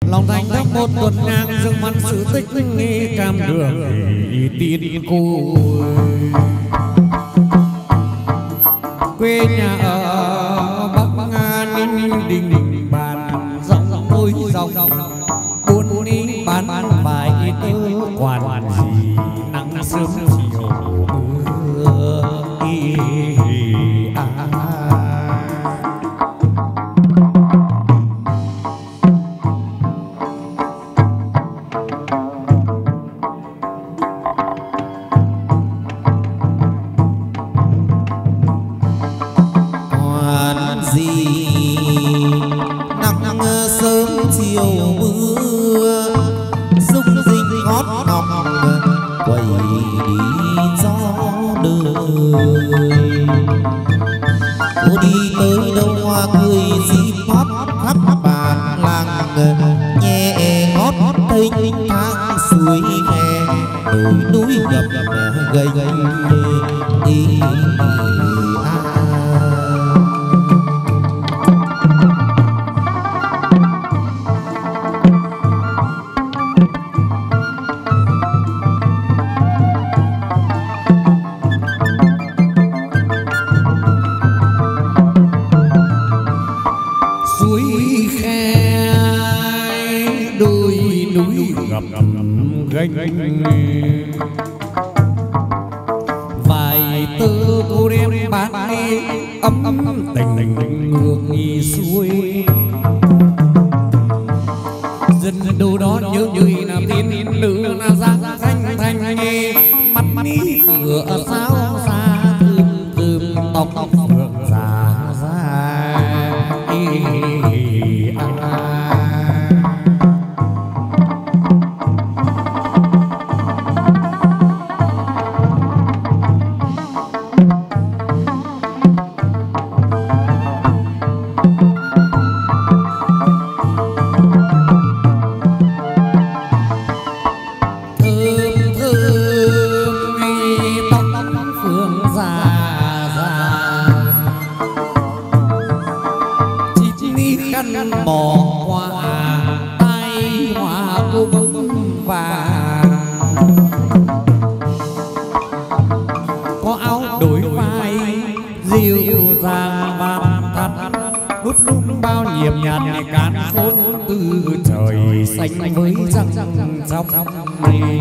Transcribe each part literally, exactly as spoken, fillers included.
lòng thành thấp một tuần ngang dương văn sự tích nghi cam đường tin cô quê nhà ở Bắc Nga Ninh Đình bàn rộng đôi dòng buôn đi bán vài tơ quản gì nắng sớm chiều mưa à. Vài tơ cô đem bán đi ấm tình tình ngược nghi xuôi dân đâu đó nhớ như là tin nữ là giang thanh thanh nghe mắt mi tựa sao xa thơm thơm tóc tóc phượng già ra bỏ qua tay hoa cung vàng có áo đổi vai dịu dàng vàng thật đút lúc bao nhiệt nhạt nhẹ cán khôn từ trời xanh với răng trong này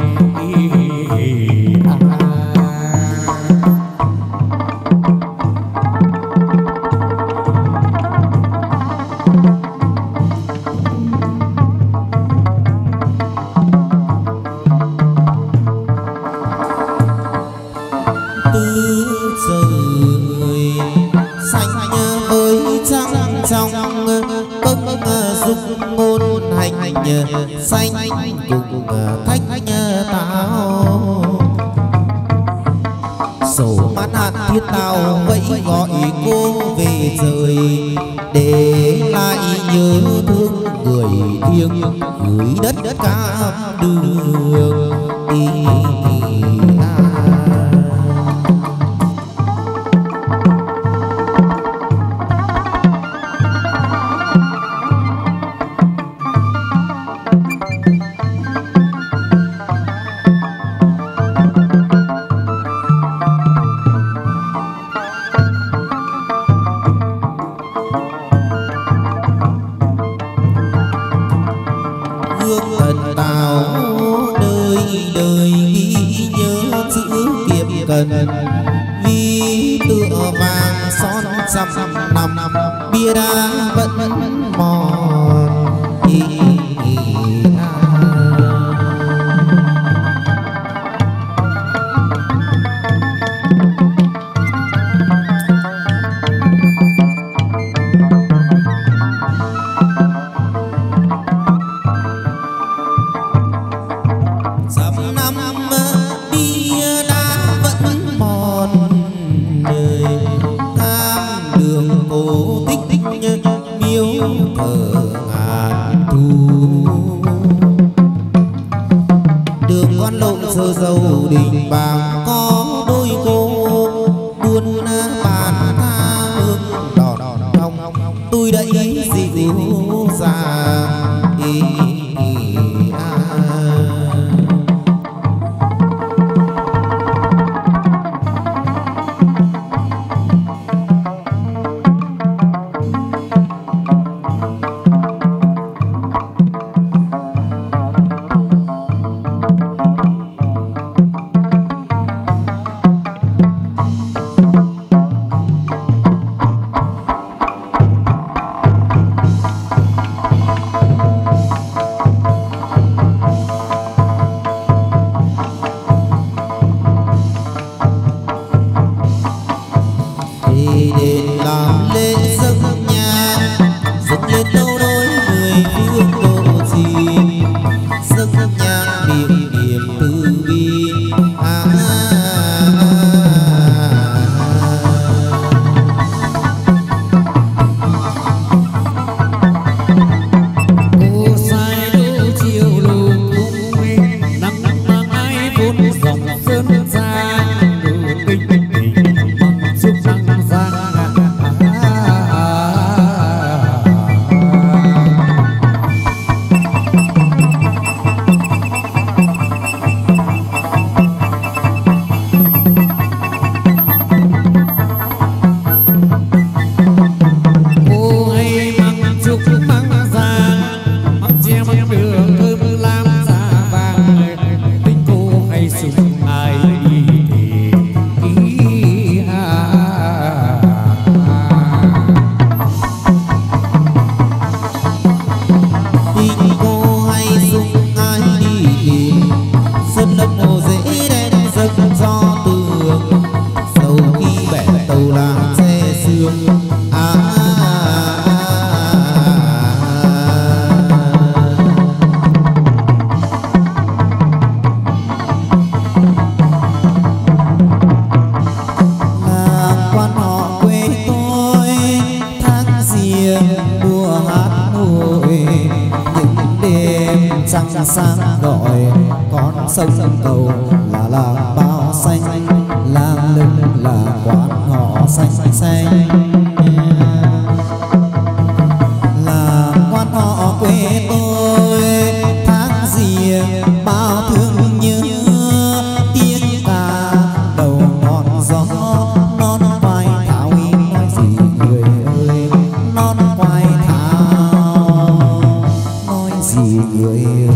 xanh cùng thách tao sổ mãn hạn thiết tao vậy gọi cô về rời để lại nhớ thương người thiêng gửi đất đất cam đường đi vì tựa vàng son trăm năm bia đá vẫn mòn ý, ý, à. Trăm năm bia đá vẫn mòn đời tham đường cổ tích tích miêu thờ ngàn thu đường con lộ sơ dầu đình bàng có đôi cô buôn bàn tha hương đỏ đỏ tôi đẩy dịu dàng. trăng sáng gọi con sông cầu là làng bao xanh, làng lưng là quán họ xanh xanh, là quán họ quê tôi tháng riêng bao thương nhớ tiếng ca đầu ngọn gió non quay thảo nói gì người ơi non quay thảo nói gì người ơi.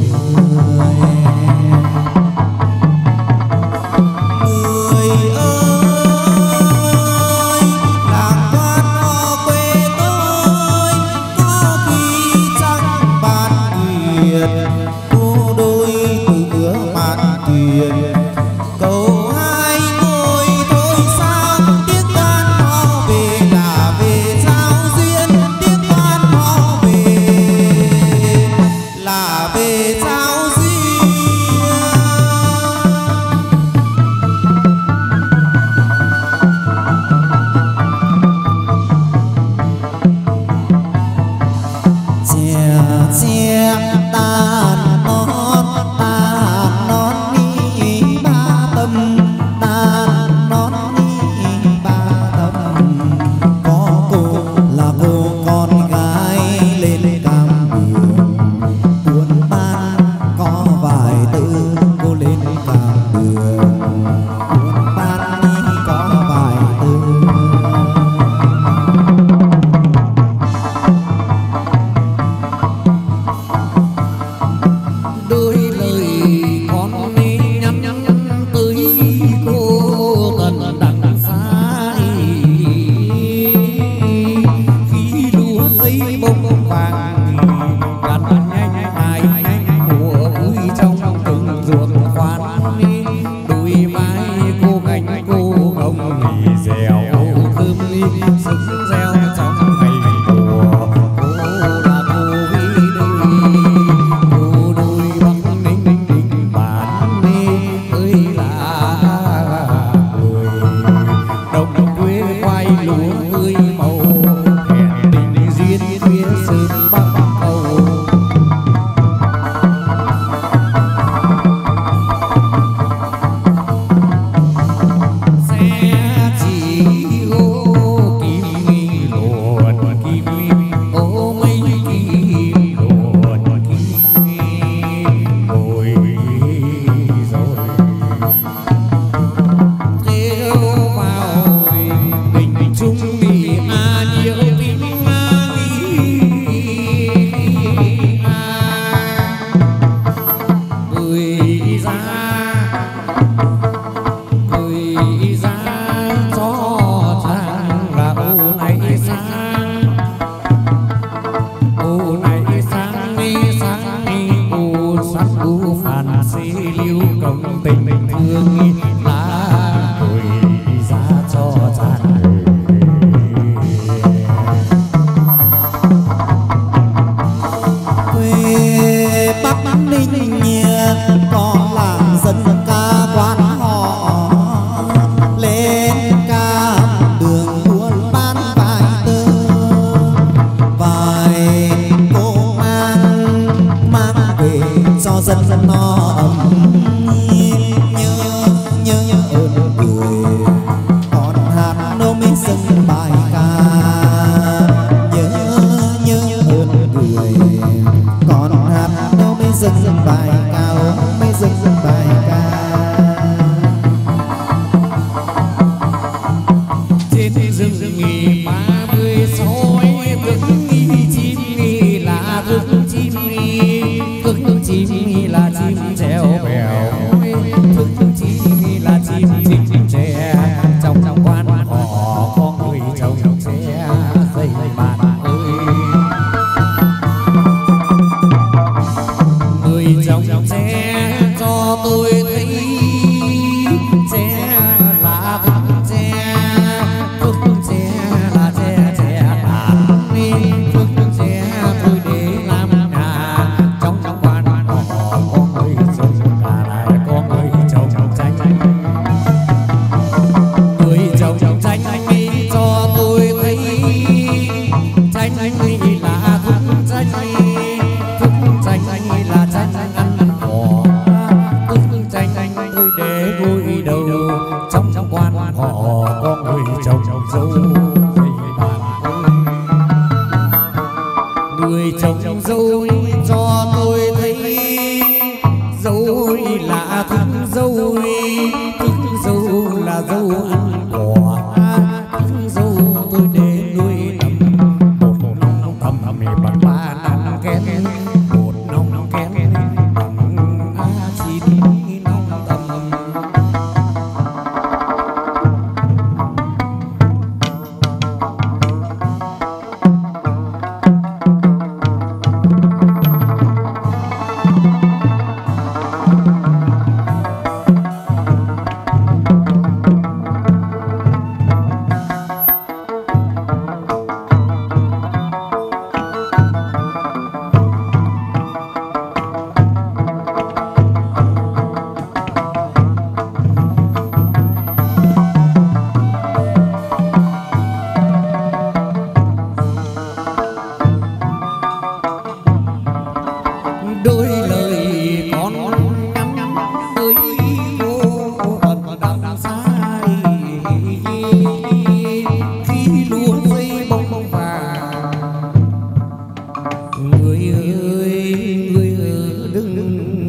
Là thuốc danh, thuốc danh là danh đôi lời con nhắn tới cô ẩn đằng xa khi lúa dây bông vàng. Người ơi người đừng